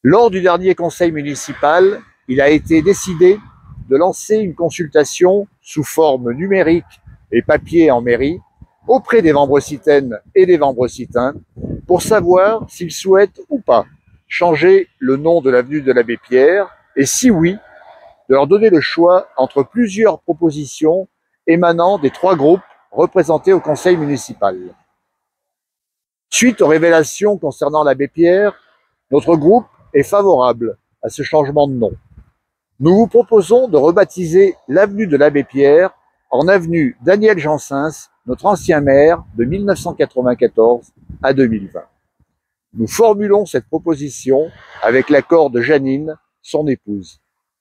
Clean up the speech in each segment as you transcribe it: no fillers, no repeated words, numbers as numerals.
Lors du dernier conseil municipal, il a été décidé de lancer une consultation sous forme numérique et papier en mairie auprès des Vambrocitaines et des Vambrocitains pour savoir s'ils souhaitent ou pas changer le nom de l'avenue de l'Abbé Pierre et si oui, de leur donner le choix entre plusieurs propositions émanant des 3 groupes représentés au conseil municipal. Suite aux révélations concernant l'Abbé Pierre, notre groupe est favorable à ce changement de nom. Nous vous proposons de rebaptiser l'avenue de l'Abbé Pierre en avenue Daniel Janssens, notre ancien maire de 1994 à 2020. Nous formulons cette proposition avec l'accord de Janine, son épouse.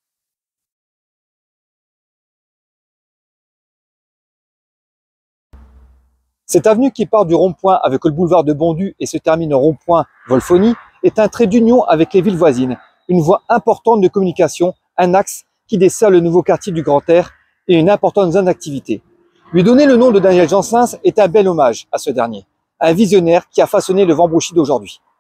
Cette avenue qui part du rond-point avec le boulevard de Bondu et se termine au rond-point Volfoni est un trait d'union avec les villes voisines, une voie importante de communication, un axe qui dessert le nouveau quartier du Grand Air et une importante zone d'activité. Lui donner le nom de Daniel Janssens est un bel hommage à ce dernier, un visionnaire qui a façonné le Vambrochy d'aujourd'hui.